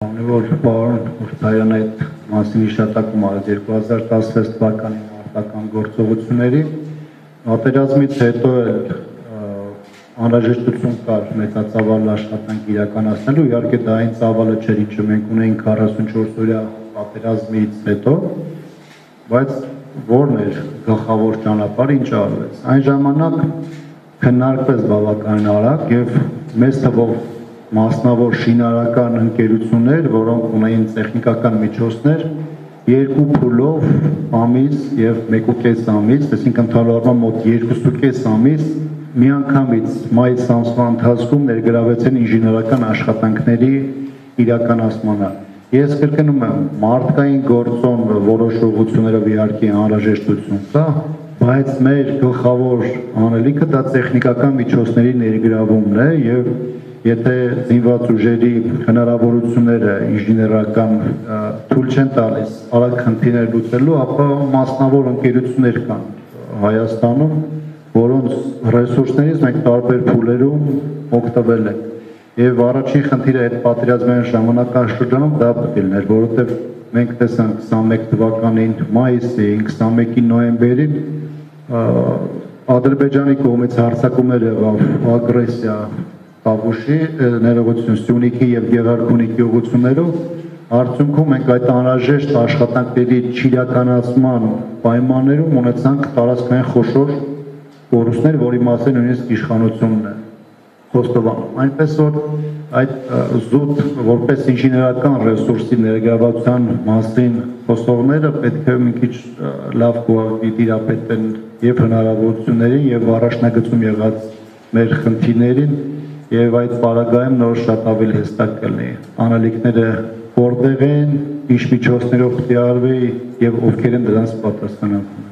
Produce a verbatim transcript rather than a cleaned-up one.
Որ պարոն Հովտարյանը այդ մասին հիշատակում արեց երկու հազար տասնվեց թվականի մարտական գործողությունների, պատերազմից հետո էլ անհրաժեշտություն կար մեծածավալ աշխատանք իրականացնելու, իհարկե դա այն ծավալը չէր, ինչը մենք ունեինք քառասունչորս օրյա պատերազմից հետո, բայց որն էր գլխավոր ճանապարհը, ինչ արվեց։ Այն ժամանակ քննարկվեց բավականին արագ եւ մեծ թվով մասնավոր շինարարական ընկերություններ, որոնք ունեին տեխնիկական միջոցներ, երկու փուլով ամիս եւ մեկուկես ամիս, այսինքն ընդհանրապես մոտ երկուսուկես ամիս միանգամից մայիս ամսվա ընթացքում ներգրավվեցին ինժեներական աշխատանքների իրականացմանը։ Ես կրկնում եմ, մարդկային գործոն որոշ ուղղություններով իհարկե անհրաժեշտություն կա, բայց մեր գլխավոր անելիքը դա տեխնիկական միջոցների ներգրավումն է եւ եթե զինված ուժերի հնարավորությունները ինժեներական թույլ չեն տալիս արագ խնդիրներ լուծելու, ապա մասնավոր ընկերություններ կան Հայաստանում, որոնց ռեսուրսներից մենք տարբեր փուլերում օգտվել ենք։ Եվ առաջին խնդիրը այդ պատերազմային ժամանակաշրջանում դա պետք է լիներ, որովհետև մենք տեսանք քսանմեկ թվականին մայիսին, քսանմեկի նոյեմբերին Ադրբեջանի կողմից հարձակումներ եղավ, ագրեսիա Կավուշի ներողություն Սյունիքի եւ Գեղարքունիքի ուղղություններով արդյունքում մենք այդ անհրաժեշտ աշխատանքների չիրականացման պայմաններում ունեցանք տարածքային խոշոր կորուստներ, որի մասին նույնիսկ իշխանությունն է խոստովանում։ Այնպես որ այդ զուտ որպես ինժեներական ռեսուրսի ներգրավվածության մասին խոսողները պետք է մի քիչ լավ դիտապետեն եւ հնարավորություններին եւ առաջնագծում եղած մեր խնդիրներին եւ այդ պարագայում նոր շատ ավելի հստակ կլինի անելիքները որտեղ են, ինչ միջոցներով պետք է արվի եւ ովքեր են դրանց պատասխանատու։